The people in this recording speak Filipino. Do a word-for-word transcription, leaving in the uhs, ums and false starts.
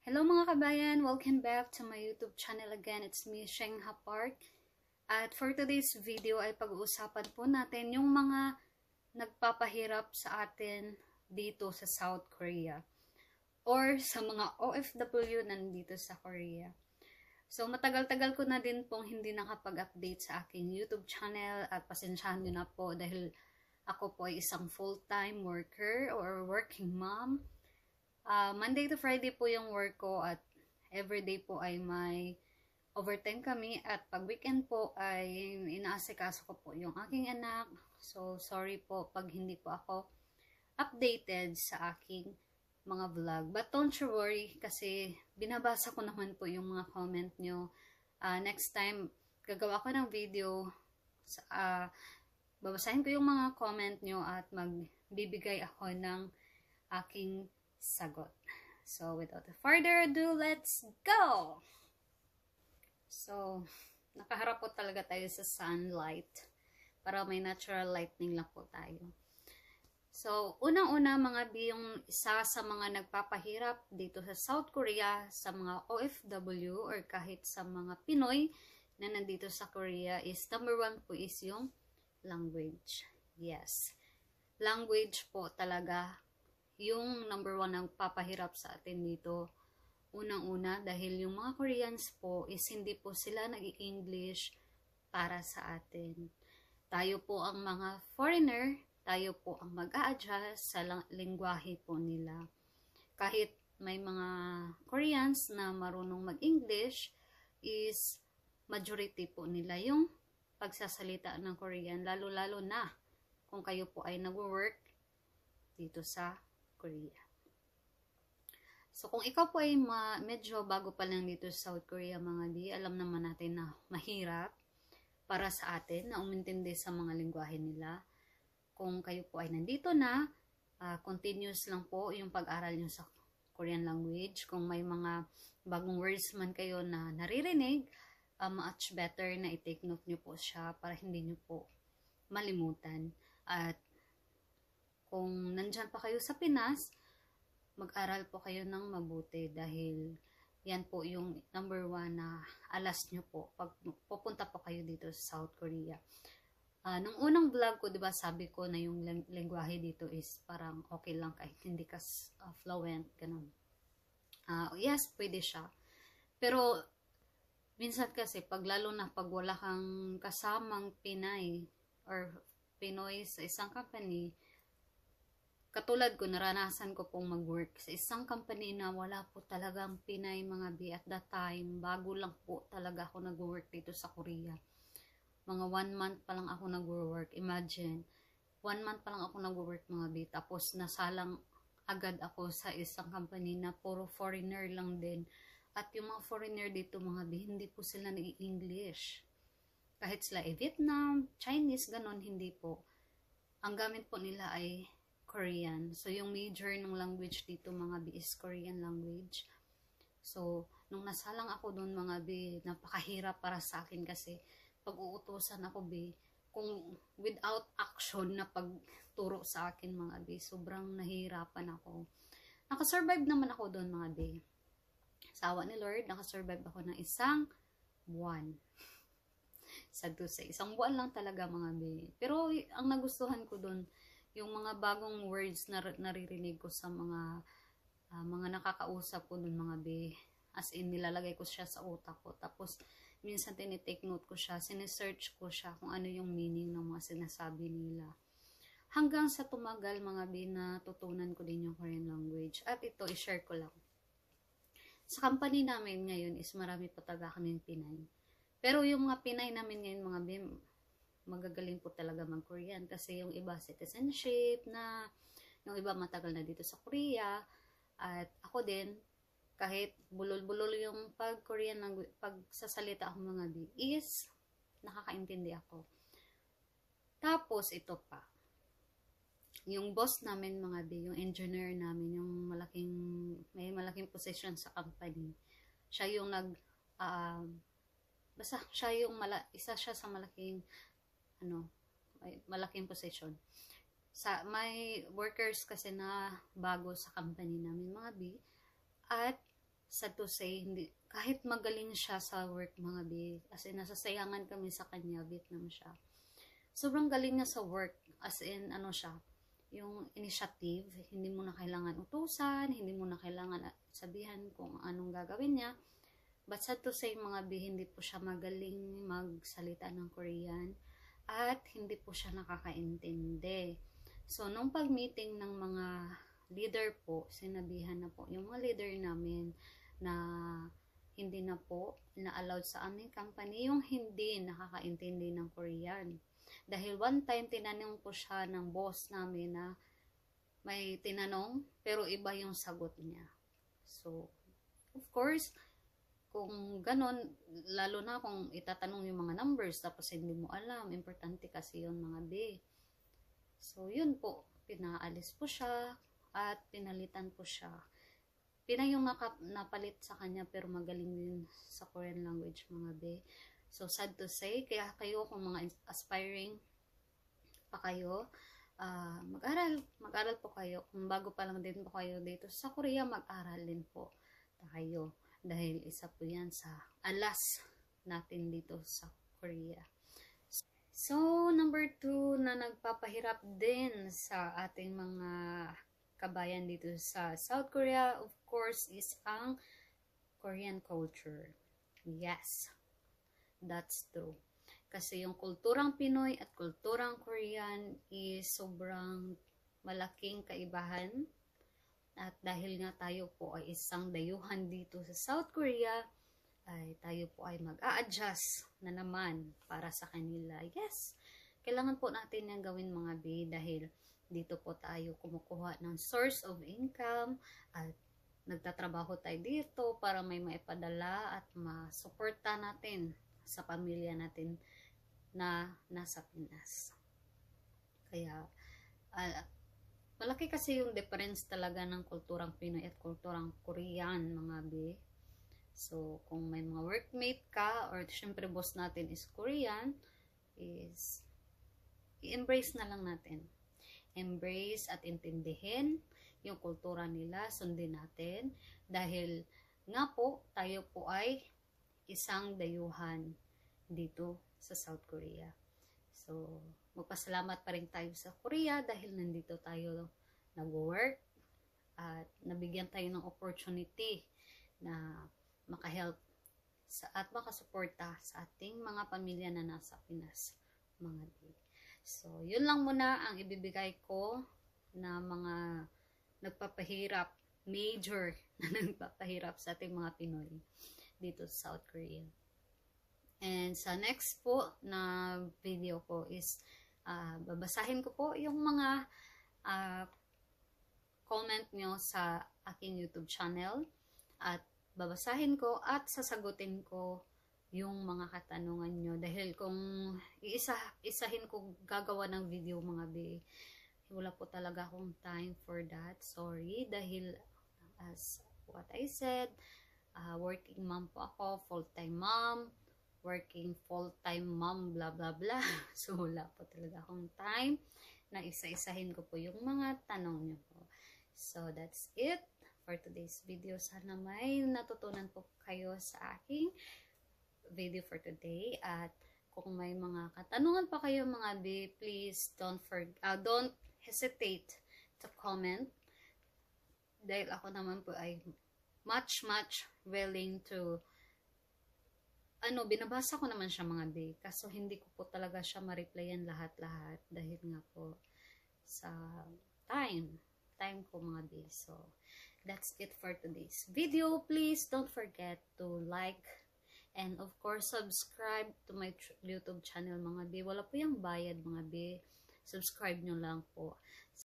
Hello mga kabayan! Welcome back to my YouTube channel again. It's me, Shengha Park. At for today's video ay pag-uusapan po natin yung mga nagpapahirap sa atin dito sa South Korea. Or sa mga O F W nandito sa Korea. So matagal-tagal ko na din pong hindi nakapag-update sa aking YouTube channel at pasensyahan nyo na po dahil ako po ay isang full-time worker or working mom. Uh, Monday to Friday po yung work ko at everyday po ay may overtime kami at pag weekend po ay inaasikaso ko po yung aking anak. So sorry po pag hindi po ako updated sa aking mga vlog. But don't you worry kasi binabasa ko naman po yung mga comment nyo. Uh, next time gagawa ko ng video, uh, babasahin ko yung mga comment nyo at magbibigay ako ng aking sagot. So, without further ado, let's go! So, nakaharap po talaga tayo sa sunlight para may natural lightning lang po tayo. So, unang-una mga B, yung isa sa mga nagpapahirap dito sa South Korea, sa mga O F W or kahit sa mga Pinoy na nandito sa Korea is number one po is yung language. Yes. Language po talaga yung number one ang papahirap sa atin dito. Unang-una, dahil yung mga Koreans po is hindi po sila nag-i-English para sa atin. Tayo po ang mga foreigner, tayo po ang mag-a-adjust sa lingwahe po nila. Kahit may mga Koreans na marunong mag-English, is majority po nila yung pagsasalita ng Korean, lalo-lalo na kung kayo po ay nag-work dito sa Korea. So, kung ikaw po ay ma medyo bago pa lang dito sa South Korea, mga di, alam naman natin na mahirap para sa atin na umintindi sa mga lingwahe nila. Kung kayo po ay nandito na, uh, continuous lang po yung pag-aral nyo sa Korean language. Kung may mga bagong words man kayo na naririnig, uh, much better na i-take note nyo po siya para hindi nyo po malimutan. At kung nandyan pa kayo sa Pinas, mag-aral po kayo ng mabuti dahil yan po yung number one na alas nyo po pag pupunta po kayo dito sa South Korea. Uh, nung unang vlog ko, diba, sabi ko na yung lengguwahe dito is parang okay lang kahit hindi ka uh, fluent, ganun. Uh, yes, pwede siya. Pero minsan kasi, pag lalo na pag wala kang kasamang Pinay or Pinoy sa isang company, katulad ko, naranasan ko pong mag-work sa isang company na wala po talagang Pinay mga B at that time. Bago lang po talaga ako nag-work dito sa Korea. Mga one month pa lang ako nag-work. Imagine, one month pa lang ako nag-work mga B. Tapos nasalang agad ako sa isang company na puro foreigner lang din. At yung mga foreigner dito mga B, hindi po sila nag-English. Kahit sila ay Vietnam, Chinese, ganon, hindi po. Ang gamit po nila ay Korean. So, yung major ng language dito, mga B, is Korean language. So, nung nasalang ako doon, mga B, napakahirap para sa akin kasi pag uutusan ako, B, kung without action na pagturo sa akin, mga B, sobrang nahihirapan ako. Nakasurvive naman ako doon, mga B. Sa awa ni Lord, nakasurvive ako ng isang buwan. Sad to say, isang buwan lang talaga, mga B. Pero, ang nagustuhan ko doon, yung mga bagong words na naririnig ko sa mga uh, mga nakakausap ko dun, mga B. As in, nilalagay ko siya sa utak ko. Tapos, minsan tinitake note ko siya, sinesearch ko siya kung ano yung meaning ng mga sinasabi nila. Hanggang sa tumagal, mga B, na tutunan ko din yung Korean language. At ito, i-share ko lang. Sa company namin ngayon is marami pa talaga kaming Pinay. Pero yung mga Pinay namin ngayon, mga B, magagaling po talaga mag-Korean kasi yung iba citizenship na, yung iba matagal na dito sa Korea, at ako din, kahit bulol-bulol yung pag-Korean, pagsasalita ako mga B, is nakakaintindi ako. Tapos ito pa, yung boss namin mga B, yung engineer namin, yung malaking, may malaking position sa company, siya yung nag, uh, basta siya yung, mala, isa siya sa malaking ano, may malaking position. Sa may workers kasi na bago sa company namin mga B, at sad to say, hindi, kahit magaling siya sa work mga B, as in nasasayangan kami sa kanya, Vietnam siya. Sobrang galing niya sa work, as in ano siya, yung initiative, hindi mo na kailangan utusan, hindi mo na kailangan sabihan kung anong gagawin niya. But sad to say mga B, hindi po siya magaling magsalita ng Korean at hindi po siya nakakaintindi. So, nung pag-meeting ng mga leader po, sinabihan na po yung mga leader namin na hindi na po na-allowed sa aming company yung hindi nakakaintindi ng Korean. Dahil one time, tinanong po siya ng boss namin na may tinanong, pero iba yung sagot niya. So, of course, kung ganon, lalo na kung itatanong yung mga numbers, tapos hindi mo alam, importante kasi yun mga B. So, yun po, pinaalis po siya, at pinalitan po siya. Pinay yung naka, napalit sa kanya, pero magaling din sa Korean language mga B. So, sad to say, kaya kayo kung mga aspiring pa kayo, uh, mag-aral, mag-aral po kayo. Kung bago pa lang din po kayo dito sa Korea, mag-aral din po tayo. Dahil isa po yan sa alas natin dito sa Korea. So, number two na nagpapahirap din sa ating mga kabayan dito sa South Korea, of course, is ang Korean culture. Yes, that's true. Kasi yung kulturang Pinoy at kulturang Korean is sobrang malaking kaibahan. At dahil nga tayo po ay isang dayuhan dito sa South Korea, ay tayo po ay mag-a-adjust na naman para sa kanila. Yes, kailangan po natin yung gawin mga B dahil dito po tayo kumukuha ng source of income at nagtatrabaho tayo dito para may maipadala at masuporta natin sa pamilya natin na nasa Pinas. Kaya, uh, malaki kasi yung difference talaga ng kulturang Pinoy at kulturang Korean mga B. So, kung may mga workmate ka or syempre boss natin is Korean, is i-embrace na lang natin. Embrace at intindihin yung kultura nila, sundin natin. Dahil nga po, tayo po ay isang dayuhan dito sa South Korea. So, magpasalamat pa rin tayo sa Korea dahil nandito tayo nag-work at nabigyan tayo ng opportunity na makahelp sa, at makasuporta sa ating mga pamilya na nasa Pinas. Mga D. So, yun lang muna ang ibibigay ko na mga nagpapahirap, major na nagpapahirap sa ating mga Pinoy dito sa South Korea. And sa next po na video ko is uh, babasahin ko po yung mga uh, comment nyo sa aking YouTube channel at babasahin ko at sasagutin ko yung mga katanungan nyo. Dahil kung iisa, isahin ko gagawa ng video mga B, wala po talaga akong time for that. Sorry. Dahil as what I said, uh, working mom po ako, full-time mom, working full-time mom, blah blah blah. So wala po talaga akong time na isa-isahin ko po yung mga tanong nyo po. So that's it for today's video. Sana may natutunan po kayo sa aking video for today. At kung may mga katanungan pa kayo mga B, please don't forget, uh, don't hesitate to comment. Dahil ako naman po ay much much willing to, ano, binabasa ko naman siya mga B. Kaso hindi ko po talaga siya ma-replyan lahat-lahat dahil nga po sa time. Time ko mga B. So, that's it for today's video. Please don't forget to like and of course subscribe to my YouTube channel mga B. Wala po yung bayad mga B. Subscribe nyo lang po.